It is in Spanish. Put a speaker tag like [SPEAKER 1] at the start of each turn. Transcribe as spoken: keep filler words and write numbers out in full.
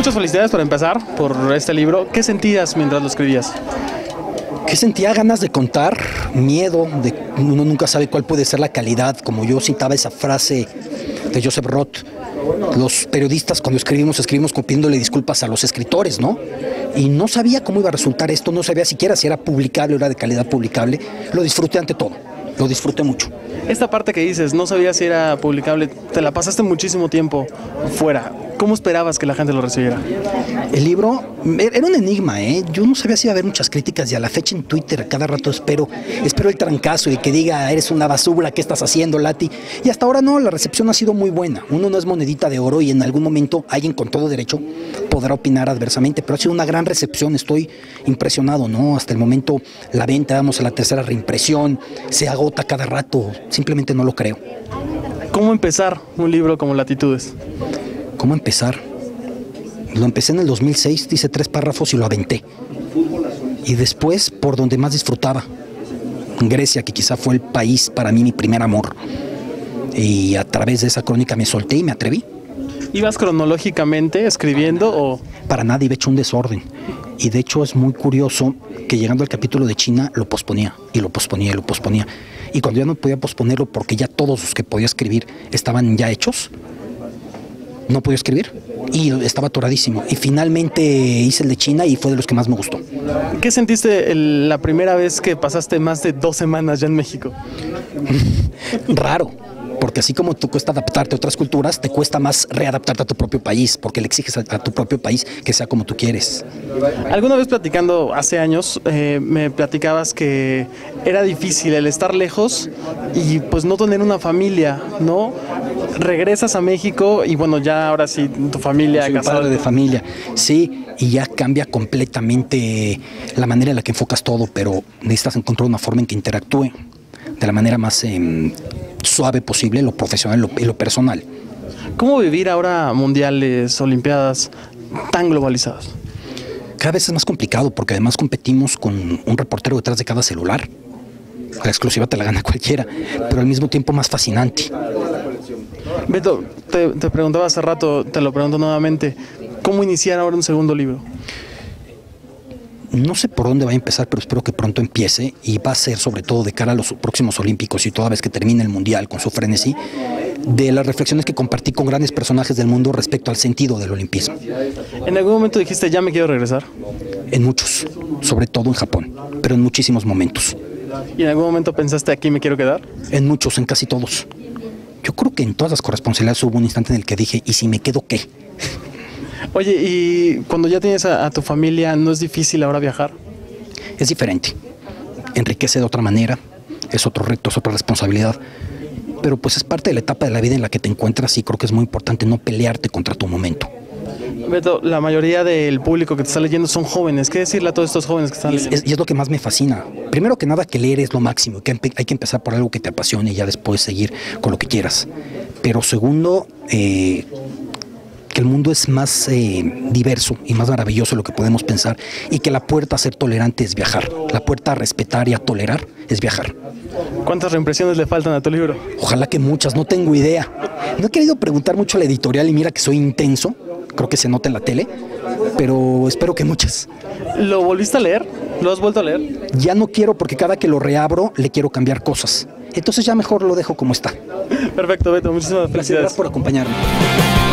[SPEAKER 1] muchas felicidades por empezar, por este libro. ¿Qué sentías mientras lo escribías?
[SPEAKER 2] Que sentía ganas de contar, miedo, de uno nunca sabe cuál puede ser la calidad, como yo citaba esa frase de Joseph Roth. Los periodistas cuando escribimos, escribimos pidiéndole disculpas a los escritores, ¿no? Y no sabía cómo iba a resultar esto, no sabía siquiera si era publicable o era de calidad publicable. Lo disfruté ante todo, lo disfruté mucho.
[SPEAKER 1] Esta parte que dices, no sabía si era publicable, te la pasaste muchísimo tiempo fuera. ¿Cómo esperabas que la gente lo recibiera?
[SPEAKER 2] El libro era un enigma, ¿eh? Yo no sabía si iba a haber muchas críticas y a la fecha en Twitter a cada rato espero, espero el trancazo y que diga, eres una basura, ¿qué estás haciendo, Lati? Y hasta ahora no, la recepción ha sido muy buena. Uno no es monedita de oro y en algún momento alguien con todo derecho podrá opinar adversamente, pero ha sido una gran recepción, estoy impresionado, ¿no? Hasta el momento la venta, vamos a la tercera reimpresión, se agota cada rato, simplemente no lo creo.
[SPEAKER 1] ¿Cómo empezar un libro como Latitudes?
[SPEAKER 2] ¿Cómo empezar? Lo empecé en el dos mil seis, dice tres párrafos y lo aventé. Y después, por donde más disfrutaba, Grecia, que quizá fue el país para mí mi primer amor. Y a través de esa crónica me solté y me atreví.
[SPEAKER 1] ¿Ibas cronológicamente escribiendo o...?
[SPEAKER 2] Para nada, iba hecho un desorden. Y de hecho es muy curioso que llegando al capítulo de China lo posponía y lo posponía y lo posponía. Y cuando ya no podía posponerlo porque ya todos los que podía escribir estaban ya hechos, no podía escribir y estaba atoradísimo. Y finalmente hice el de China y fue de los que más me gustó.
[SPEAKER 1] ¿Qué sentiste el, la primera vez que pasaste más de dos semanas ya en México?
[SPEAKER 2] Raro, porque así como te cuesta adaptarte a otras culturas, te cuesta más readaptarte a tu propio país, porque le exiges a, a tu propio país que sea como tú quieres.
[SPEAKER 1] Alguna vez platicando hace años, eh, me platicabas que era difícil el estar lejos y pues no tener una familia, ¿no? Regresas a México y bueno, ya ahora sí, tu familia...
[SPEAKER 2] Soy un padre de familia, sí, y ya cambia completamente la manera en la que enfocas todo, pero necesitas encontrar una forma en que interactúe de la manera más eh, suave posible, lo profesional y lo, y lo personal.
[SPEAKER 1] ¿Cómo vivir ahora mundiales, olimpiadas tan globalizadas?
[SPEAKER 2] Cada vez es más complicado porque además competimos con un reportero detrás de cada celular. La exclusiva te la gana cualquiera, pero al mismo tiempo más fascinante.
[SPEAKER 1] Beto, te, te preguntaba hace rato, te lo pregunto nuevamente, ¿cómo iniciar ahora un segundo libro?
[SPEAKER 2] No sé por dónde va a empezar, pero espero que pronto empiece y va a ser sobre todo de cara a los próximos Olímpicos y toda vez que termine el Mundial con su frenesí, de las reflexiones que compartí con grandes personajes del mundo respecto al sentido del olimpismo.
[SPEAKER 1] ¿En algún momento dijiste, ya me quiero regresar?
[SPEAKER 2] En muchos, sobre todo en Japón, pero en muchísimos momentos.
[SPEAKER 1] ¿Y en algún momento pensaste, aquí me quiero quedar?
[SPEAKER 2] En muchos, en casi todos. Yo creo que en todas las corresponsalías hubo un instante en el que dije, ¿y si me quedo qué?
[SPEAKER 1] Oye, y cuando ya tienes a, a tu familia, ¿no es difícil ahora viajar?
[SPEAKER 2] Es diferente, enriquece de otra manera, es otro reto, es otra responsabilidad, pero pues es parte de la etapa de la vida en la que te encuentras y creo que es muy importante no pelearte contra tu momento.
[SPEAKER 1] Beto, la mayoría del público que te está leyendo son jóvenes. ¿Qué decirle a todos estos jóvenes que están
[SPEAKER 2] es,
[SPEAKER 1] leyendo?
[SPEAKER 2] Es, y es lo que más me fascina. Primero que nada, que leer es lo máximo, que hay que empezar por algo que te apasione y ya después seguir con lo que quieras. Pero segundo, eh, que el mundo es más eh, diverso y más maravilloso de lo que podemos pensar y que la puerta a ser tolerante es viajar. La puerta a respetar y a tolerar es viajar.
[SPEAKER 1] ¿Cuántas reimpresiones le faltan a tu libro?
[SPEAKER 2] Ojalá que muchas, no tengo idea. No he querido preguntar mucho a la editorial y mira que soy intenso. Creo que se nota en la tele, pero espero que muchas.
[SPEAKER 1] ¿Lo volviste a leer? ¿Lo has vuelto a leer?
[SPEAKER 2] Ya no quiero porque cada que lo reabro le quiero cambiar cosas. Entonces ya mejor lo dejo como está.
[SPEAKER 1] Perfecto, Beto. Muchísimas felicidades.
[SPEAKER 2] Gracias por acompañarme.